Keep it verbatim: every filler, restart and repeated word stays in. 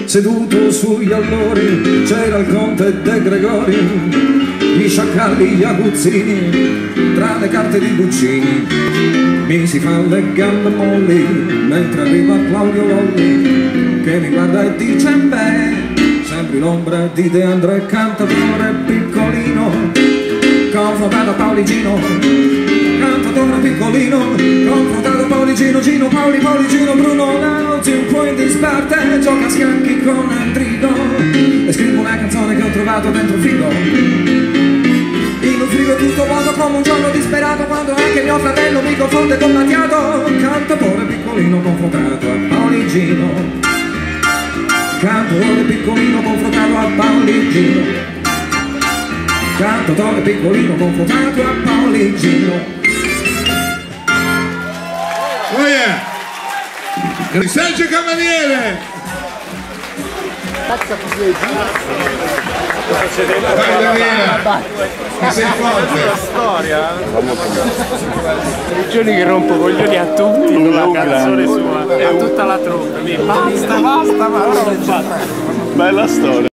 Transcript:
seduto sugli allori, c'era il conte De Gregori, gli sciacalli, gli aguzzini, tra le carte di Guccini. Mi si fa le gambe molli, mentre arriva Claudio Lolli, che mi guarda e dice: beh, sembri l'ombra di De André, cantatore piccolino, confrontato a Pauligino, cantatore piccolino, confrontato a Pauligino, Gino, Paoli, Pauligino, Bruno Lauzi, un po' in disparte, gioca a schianchi con Endrigo, e scrivo una canzone che ho trovato dentro il frigo. In un frigo tutto vuoto come un giorno disperato, quando anche mio fratello mi confonde con Mattiato, cantatore piccolino confrontato a Pauligino, cantatore piccolino confrontato a Pauligino, cantatore piccolino confrontato a Pauligino. Oh yeah! Sergio Cavaliere! Vai Daniela, che sei forte! La storia! I giorni che rompo coglioni a tutti con la canzone sua e a tutta la truppa. Basta, basta, ma ora non c'è. Bella storia!